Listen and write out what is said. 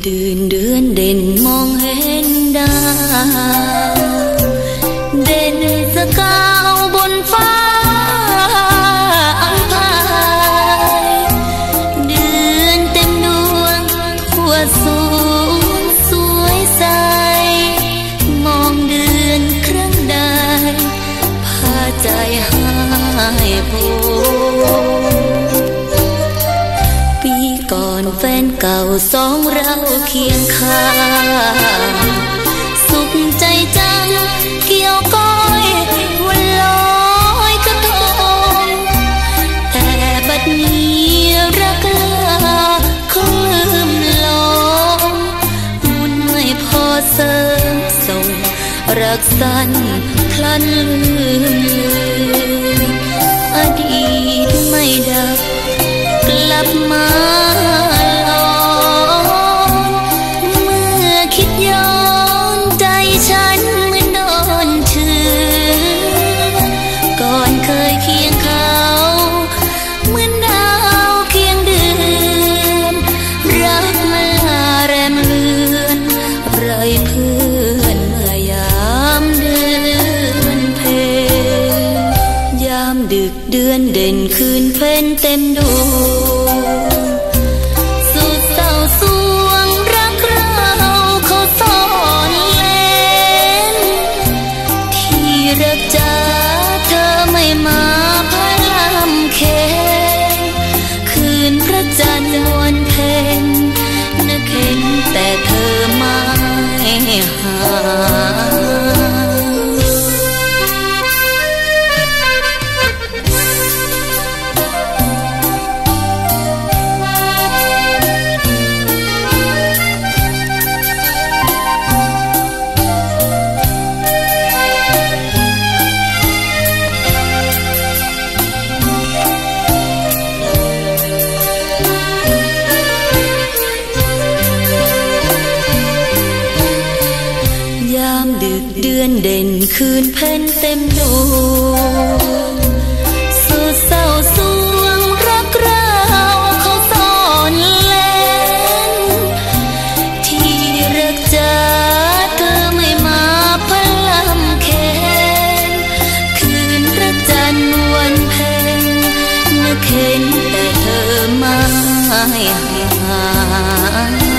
ตื่นเดือนเด่นมองเห็นดาวเด่นสกาวบนฟ้าอันพายเดือนเต็มดวงทั่วสูงสวยใสมองเดือนครั้งใดพาใจให้ผูปีก่อนแฟนเก่าสองเราเคียงข้างสุขใจจังเกี่ยวก้อยวันลอยกระทงแต่บัดนี้รักลาเขาลืมลงบุญไม่พอเสริมส่งรักสั้นพลันลืมอดีตไม่ดับกลับมาหลอนเมื่อคิดย้อนใจฉันเหมือนโดนเชือก่อนเคยเคียงเขาเหมือนดาวเคียงเดือนรักมาแรมเลือนไรเพื่อนเมื่อยามเดือนเพ็ญยามดึกเดือนเด่นคืนเพ็ญเต็มดวงสุดเศร้าสวงรักเราเขาสอนเล่นที่รักจ้าเธอไม่มาพาลำเค็นคืนพระจันทร์วันเพ็ญนึกเห็นแต่เธอไม่หาดึกเดือนเด่นคืนเพ็ญเต็มดวงสุดเศร้าสวงรักเราเขาสอนเล่นที่รักจ้าเธอไม่มาพะลำเค็นคืนพระจันทร์วันเพ็ญนึกเห็นแต่เธอไม่หา